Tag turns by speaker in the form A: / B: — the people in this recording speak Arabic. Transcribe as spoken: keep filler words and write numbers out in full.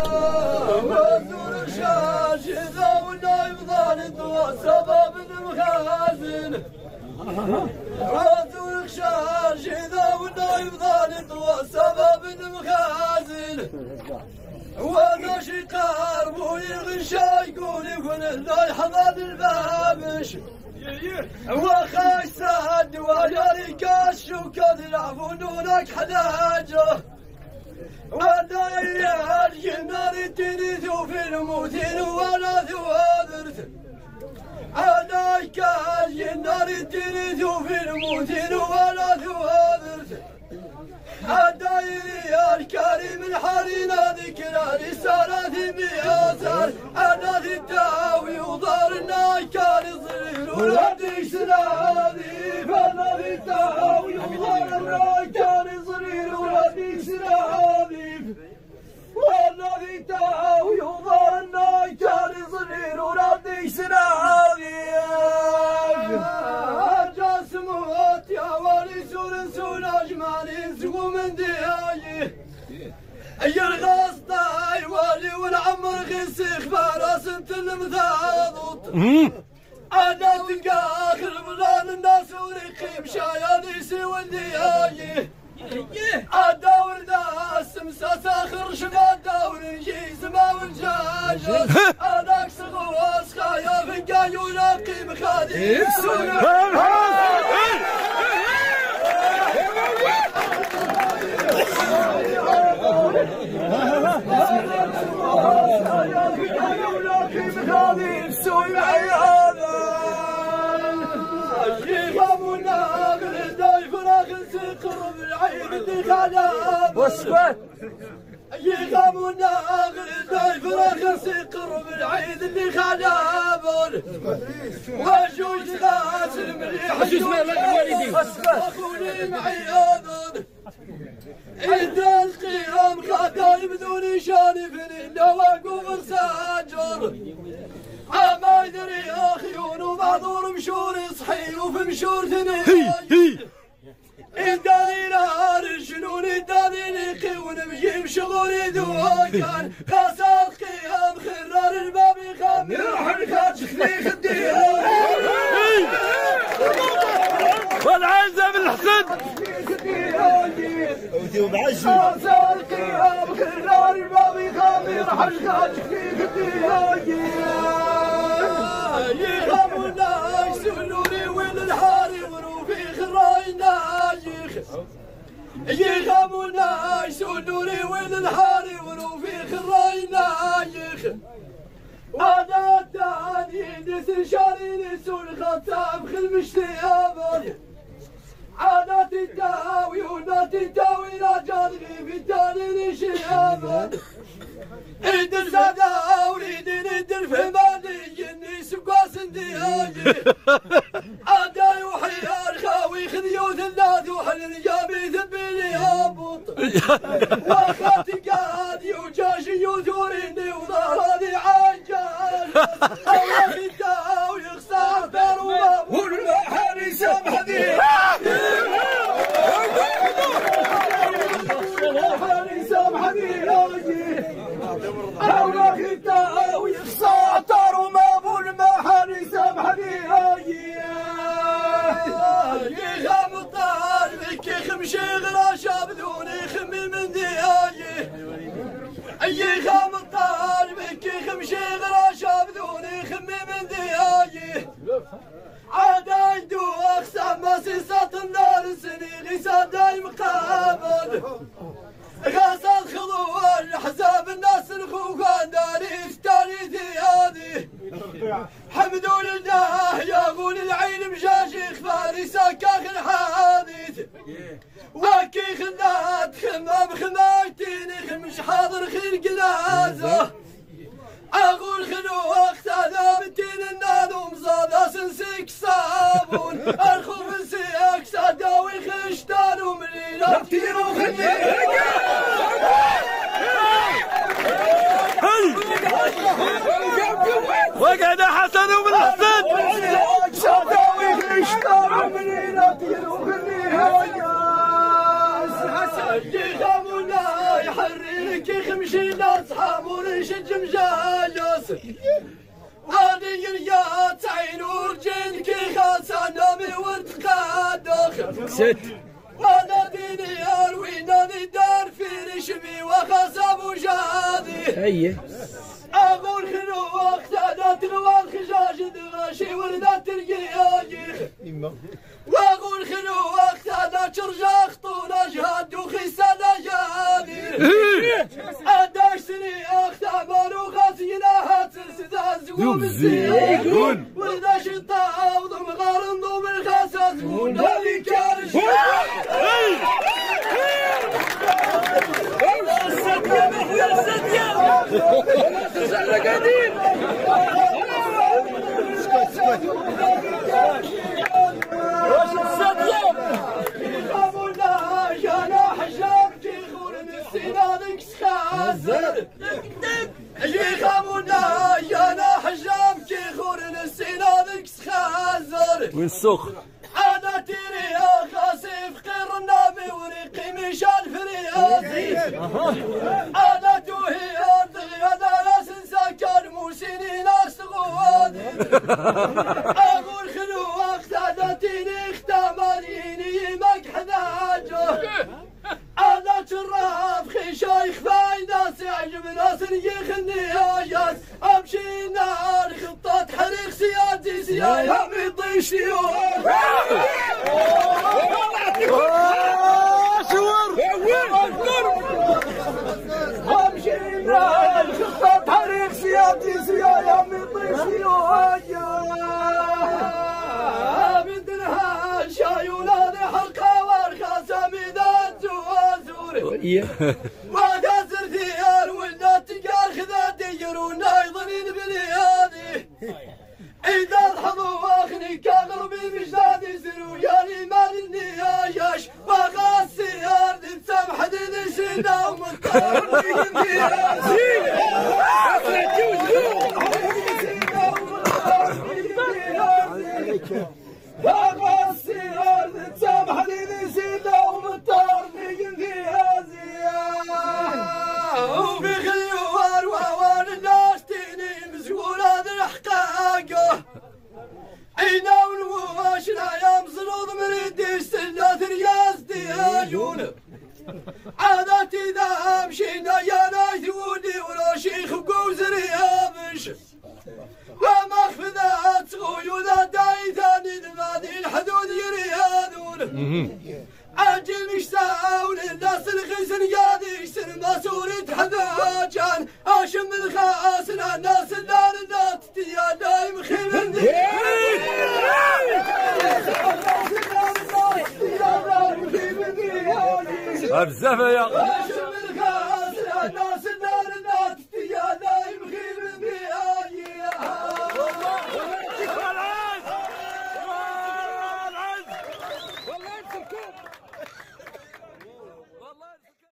A: وزور الشاش إذا والنايب ظالد وسبب المخازن وزور الشاش إذا والنايب ظالد وسبب المخازن وانا شقار بوي غشا يقول يقول لا يحضر البابش وخاي ساد ويا كاش وكاد يلعبونك حلاجه وانا يا النار تنثو في الموتين وانا ثوابرت انا كاش النار تنثو في الموتين وانا ثوابرت الدايري يا الكريم الحرينا ذكرى رسالة مياسر أنا ذي الداوي وضارنا كان صغير ولدي سناديف أنا ذي الداوي وضارنا كان صغير ولدي سناديف وأنا ذي الداوي وضارنا كان صغير ولدي سناديف جاسموت يا ولي سور سور أجمالي سقو من دياي أي الغصطاي والي والعمر غسيخ فارس انت المثاضط أنا تلقى آخر بلان الناس ورقيم شاياني سوى دياي أدور ذا سمساس آخر شما دور يجيز ما والجاج أنا أكسغو أسخايا فنقاي ولاقيم خادي
B: واسكت
A: يغامونا غرداي فراخ سيقر بالعيد اللي خلابون وجوج غاس المليح
B: اسمع الوالدين
A: اخوني معياضون إذا القيام خاطاي بدون شانفني نواقف ساجر عما يدري يا خيون ومعذور مشور صحي وفي مشور ثنين إداني نهار الجنون إداني لقي ونمشي بشغولي دواكان خاصة القيام خرار الباب يخام يروح الخاتش خلي خديه
B: والعزة بالحسن
A: خاصة القيام خرار الباب يخام يروح الخاتش خلي خديه يخاموا الناس يسولوني وين الحاري وروفي خراي نايخ يخاموا الناس يسولوني وين الحاري وروفي خراي نايخ وانا التاني نس شاري نسول خطاب خل مشتيابر عادات الداوي ونات الداوي لا جاري في التاني نشيابر عيد الزادا وريد ندر في مالي جني سقاس اندياجي عداي وحيار خاوي خذيوث الناد وحل الجابي ذبيني هابط واخاتي قادي وجاشي يوثوريني وظهراني عاجال الله الداوي يخسر دار وباب والبحر يسامح ذي البحر يسامح ذي أولا خطاء ويخساطر وما بول ما حري سامح بيها يخام الطار بك يخمشي غرا شابدوني خمي من دياي يخام الطار بك يخمشي غرا شابدوني خمي من دياي عادا يدو أخسام ما سيسات النار سني غيسا دايم قابل غاسل خضوع حساب الناس الخوخان داري اشتاري ثيادي حمدوا لله يا غول العين مشاشيخ فارسا كاخ الحادث وكي خنات خمام خمايتيني خمش حاضر خير قلازه اقول خلو اختاذا بتين النادوم صادا سنسيك صابون الخوف نسيك ساداوي خشتان وملينا كتير وخليك
B: وقعد حسن ومن حسن
A: ساداوي خشتان وملينا كتير وخليك يخامونا يحررك كي خمشي لاصحاب ونشج مجايس هذه يا تعين ورجل كي خاصنا من وتقاد
B: ست
A: وانا ديني اروينا دار في رشمي وخصب وجادي
B: هي
A: اقول خلو اختادت الوال خجاج دغاشي ولدت الرياجيخ واقول خلو اختادت رجاخ طول جهاد وخسانا جادي اداش سني اختابر وغازينا هات السداز ومسيون ولداش الطاوض مغارن ضوم الخاساس ونالي كارش
B: وين السوق؟
A: انا تيري يا خاسف قير النبي وريقي مشان فرياسي انا توهي ارضي انا ناس سكن موسيني ناس غواد اقول خلو اختادتيني اختامانيني مقحداجه انا شراف خي شايخ فايدة سيعجب ناس يخني هاجاس امشي نار خطة حريق سيادتي سيايا ميطيش يوم امشي نار خطة حريق سيادتي سيايا ميطيش يوم بدنها شاي ولادي حلقة وارخاسة ميدان زوازور وقاسر ديار ولدت تقال خذا ديرون نايضنين بليادي إذا الحظو واخني كاغربي مجدادي زرو يالي مال النياياش وغاس سيار دي تسامح دي سيدا ومطار وغاس سيار دي تسامح دي سيدا ومطار وبخيوار ووان الناس تيني مسؤولة الحقاقة عينا والواش لا يمزلوض مريدي سلات رياس ديالون عاداتي ذا مشينا يا نايت ودي ولا شيخ وقوز ريابش وما خفذات غيولا داي ثاني ذمادي الحدود يريادون عجل مشتاون الناس الغيسن قادي يسن ماسوري تحذاجان اشم الخاسن الناس النار الناس تيا دايم خيمن دي
B: بزاف يا